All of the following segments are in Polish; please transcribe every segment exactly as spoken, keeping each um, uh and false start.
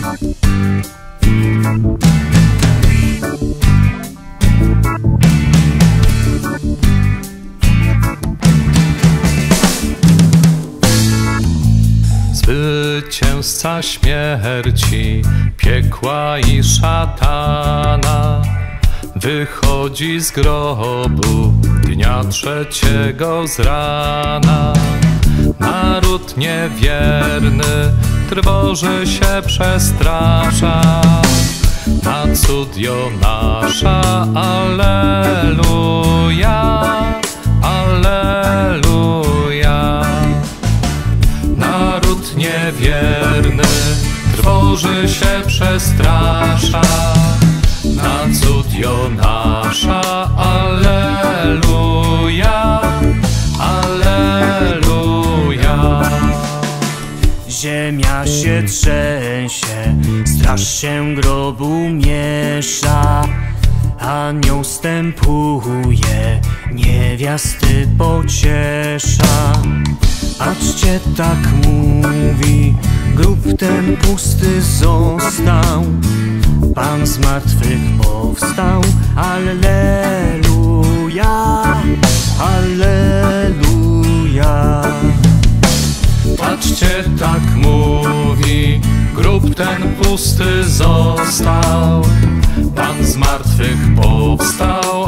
Zwycięzca śmierci, piekła i szatana wychodzi z grobu dnia trzeciego z rana. Naród niewierny trwoży się, przestrasza na cud Jonasza. Alleluja, alleluja. Naród niewierny trwoży się, przestrasza na cud Jonasza. Alleluja, alleluja. Ziemia się trzęsie, straż się grobu miesza. Anioł wstępuje, niewiasty pociesza. Patrzcie, tak mówi, grób ten pusty został, Pan z martwych powstał. Alleluja, alleluja. Patrzcie, tak mówi, grób ten pusty został, Pan z martwych powstał.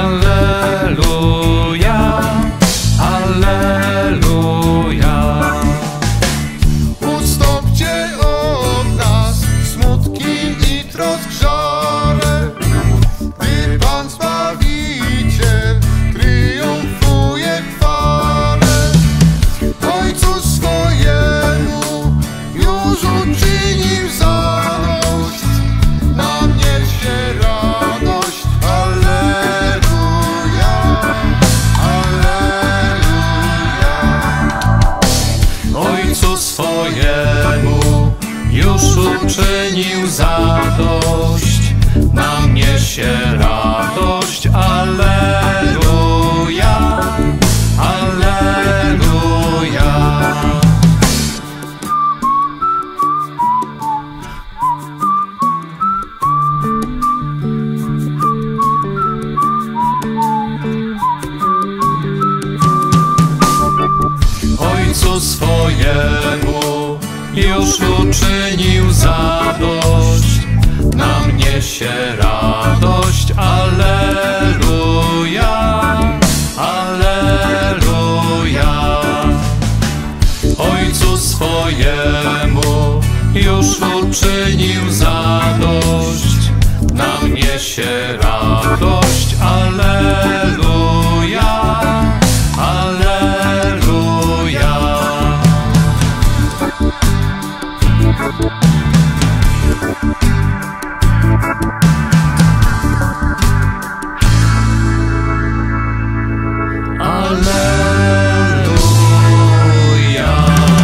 Alleluja, alleluja. Ustąpcie od nas smutki i trosk żale, gdy Pan Zbawiciel triumfuje chwale. Ojcu swojemu już uczynił zadość, nam niesie radość. Alleluja, alleluja. Ojcu swojemu już uczynił zadość, nam niesie radość. Alleluja, alleluja. Ojcu swojemu już uczynił zadość, nam niesie radość. Alleluja, alleluja. Ojcu swojemu już uczynił zadość, nam niesie radość. Alleluja, alleluja. Alleluja.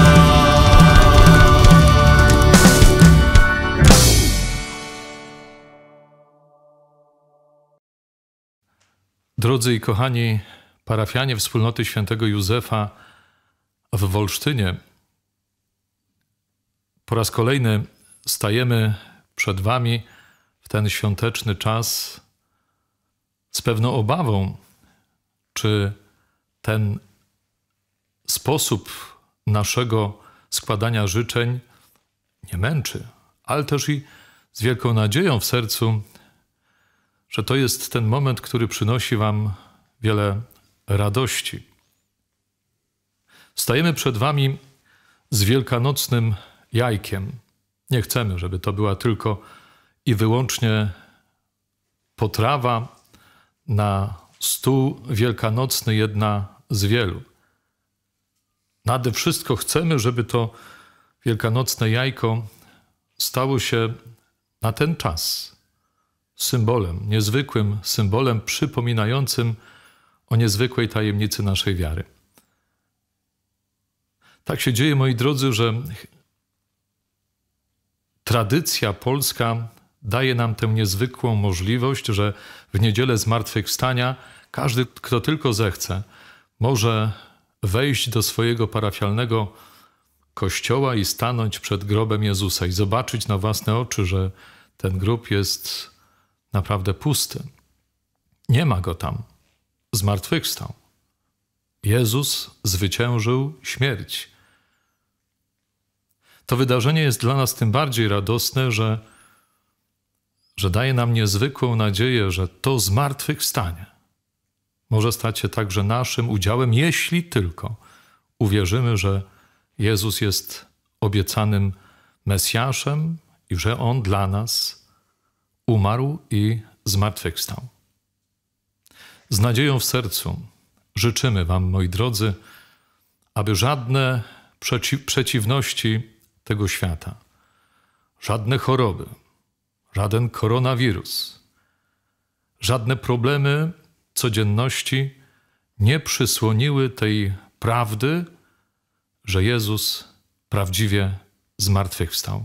Drodzy i kochani parafianie wspólnoty świętego Józefa w Wolsztynie, po raz kolejny stajemy przed wami w ten świąteczny czas z pewną obawą, czy ten sposób naszego składania życzeń nie męczy, ale też i z wielką nadzieją w sercu, że to jest ten moment, który przynosi wam wiele radości. Stajemy przed wami z wielkanocnym jajkiem. Nie chcemy, żeby to była tylko i wyłącznie potrawa na stół wielkanocny, jedna z wielu. Nade wszystko chcemy, żeby to wielkanocne jajko stało się na ten czas symbolem, niezwykłym symbolem przypominającym o niezwykłej tajemnicy naszej wiary. Tak się dzieje, moi drodzy, że tradycja polska daje nam tę niezwykłą możliwość, że w niedzielę Zmartwychwstania każdy, kto tylko zechce, może wejść do swojego parafialnego kościoła i stanąć przed grobem Jezusa i zobaczyć na własne oczy, że ten grób jest naprawdę pusty. Nie ma go tam. Zmartwychwstał. Jezus zwyciężył śmierć. To wydarzenie jest dla nas tym bardziej radosne, że, że daje nam niezwykłą nadzieję, że to zmartwychwstanie może stać się także naszym udziałem, jeśli tylko uwierzymy, że Jezus jest obiecanym Mesjaszem i że On dla nas umarł i zmartwychwstał. Z nadzieją w sercu życzymy wam, moi drodzy, aby żadne przeci- przeciwności tego świata, żadne choroby, żaden koronawirus, żadne problemy codzienności nie przysłoniły tej prawdy, że Jezus prawdziwie zmartwychwstał.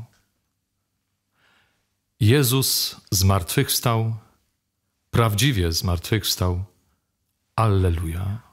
Jezus zmartwychwstał, prawdziwie zmartwychwstał. Alleluja.